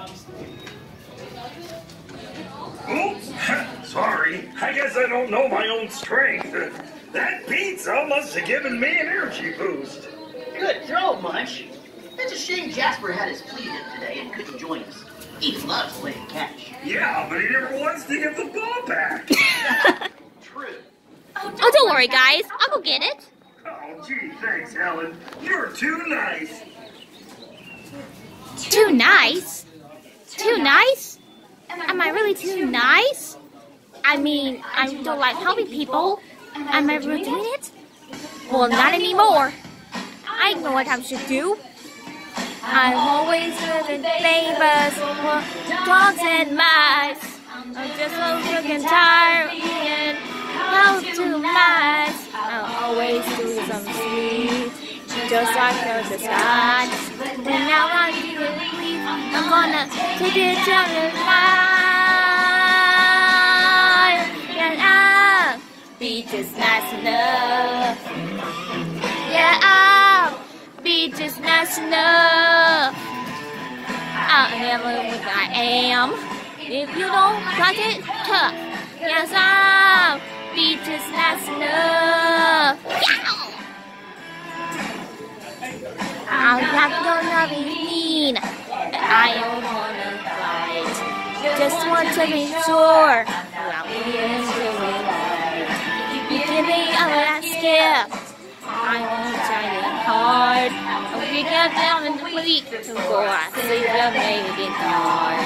Oops, sorry. I guess I don't know my own strength. That pizza must have given me an energy boost. Good throw, Munch. It's a shame Jasper had his plea in today and couldn't join us. He loves playing catch. Yeah, but he never wants to get the ball back. True. Oh, don't worry, guys. I'll go get it. Oh, gee, thanks, Helen. You're too nice. Too nice? Too nice? Am I really too nice? I mean, I don't like helping people. Am I really doing it? Well, not anymore. I know what I should do. I'm always living famous for dogs and mice. I'm just so freaking tired of being held to mice. I'll always do some sweet, just like the skies. But now I'm doing please, I'm gonna take it down the line. And I'll be just nice enough. Yeah, I'll be just nice enough. I am what I am. If you don't like it, tough. Yes, I'll be just nice enough. Yeah! I'm not gonna be mean. I am gonna fight. Just want to make sure that we are doing right. You give me a last skip. I won't try it hard. We get down in the week before I see you make it hard.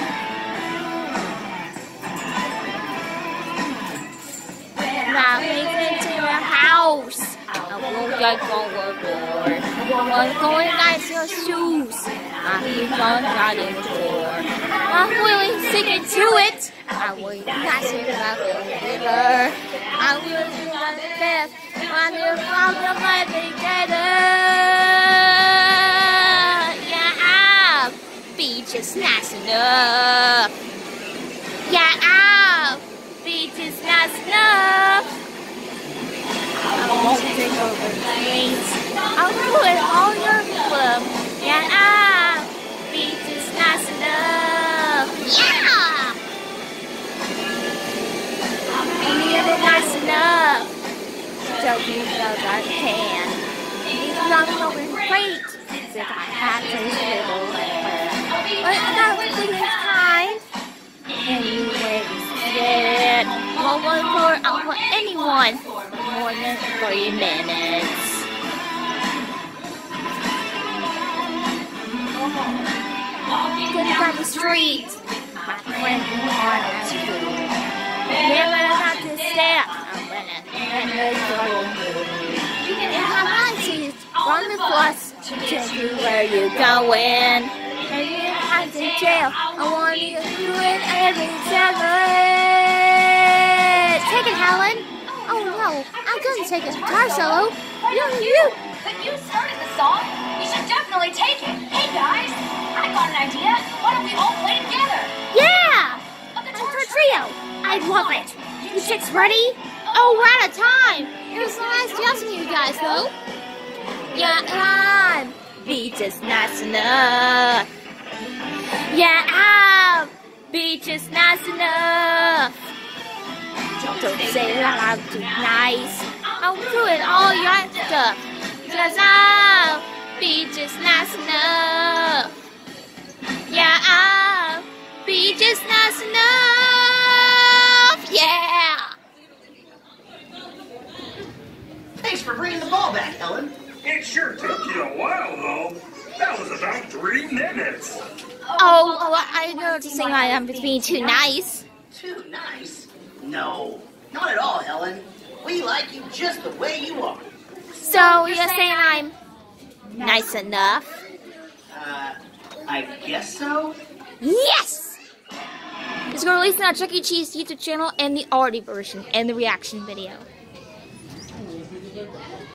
When I make it to the house, I won't get overboard. I'm going nice your shoes. I keep on riding door. I'm really sticking to it. I will not sing about the river. I will do my best. When you fall to my together, yeah, I'll be just nice enough. Yeah, I'll be just nice enough. I won't take over things. I'll put all your club. Yeah, I'll be just nice enough. Yeah! I'll be nice enough. So you know I can. It's not going great if I had to little. But that was kind. Anyway, scared. I'll for anyone more than 3 minutes. Walking down the street, my friend on the school. Never have to step. And the door you can have my seat on the bus to take you where you're going. And you have to jail. I want you to do it every second. Take it, Helen. Oh no, I'm gonna take a guitar solo. You. But you started the song. You should definitely take it. Hey guys, I got an idea. Why don't we all play together? Yeah! A guitar trio. I love it. You six ready? Oh, we're out of time. It was so nice dancing with you guys, though. Yeah, I'll be just nice enough. Yeah, I'll be just nice enough. Don't say that I'm too nice. I'll do it all your stuff. Cause I'll be just nice enough. Yeah, I'll be just nice enough. Yeah! Thanks for bringing the ball back, Helen. It sure took you a while, though. That was about 3 minutes. Oh, I know to say I am being too nice. Too nice? No, not at all, Helen. We like you just the way you are. So you're saying I'm nice enough? I guess so. Yes! It's going to release on our Chuck E. Cheese YouTube channel and the arty version and the reaction video.